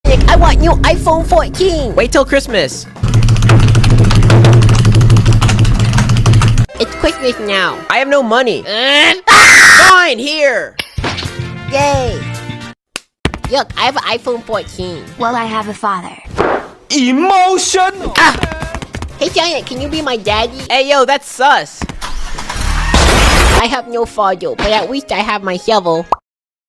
Nick, I want new iPhone 14. Wait till Christmas. It's Christmas now. I have no money. Fine, here. Yay. Look, I have an iPhone 14. Well, I have a father. Emotional. Hey, Giant, can you be my daddy? Hey, yo, that's sus. I have no father, but at least I have my shovel.